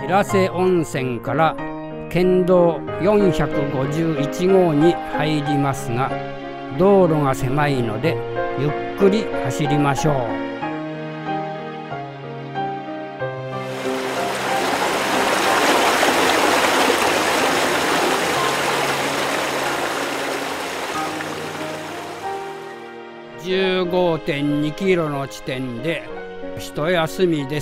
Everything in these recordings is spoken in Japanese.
良瀬温泉から県道451号に入りますが、道路が狭いのでゆっくり走りましょう。15.2 キロの地点で一休みです。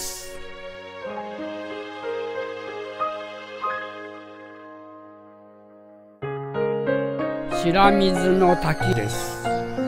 白水の滝です。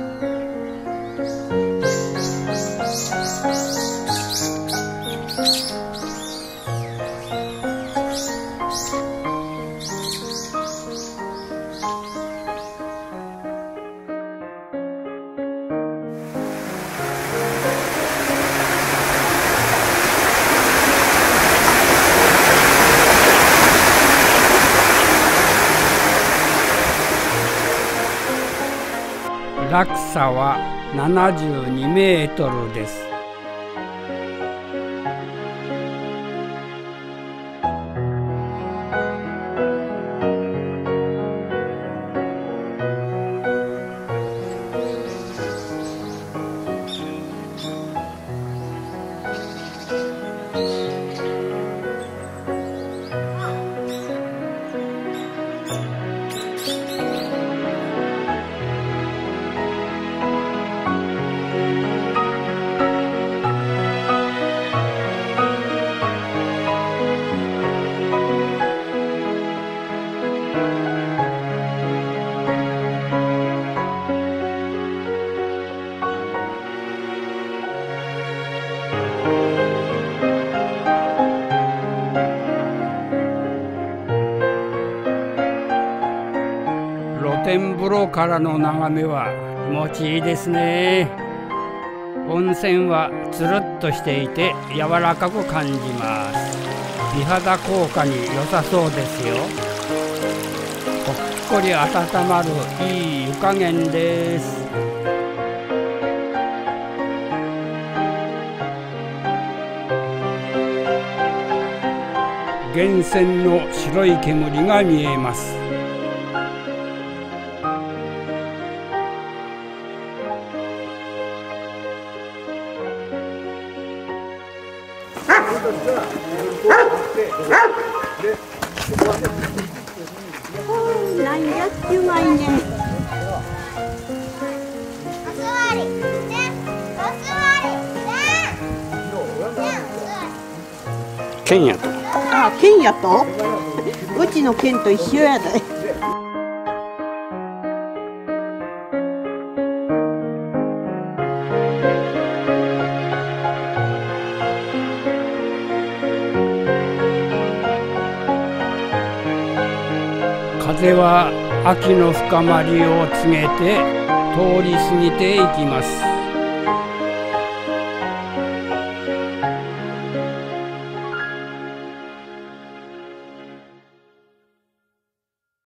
落差は72メートルです。露天風呂からの眺めは気持ちいいですね。温泉はつるっとしていて柔らかく感じます。美肌効果に良さそうですよ。ほっこり温まるいい湯加減です。源泉の白い煙が見えます。 なんやってうまいね。 県やと。 あ、県やと。うちの県と一緒やで。 風は秋の深まりを告げて通り過ぎていきます。